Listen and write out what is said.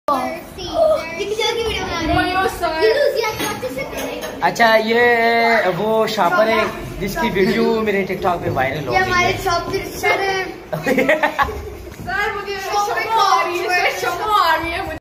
अच्छा ये वो शॉपर है जिसकी वीडियो मेरे टिकटॉक पे वायरल हो गई है। हमारे शॉप सर मुझे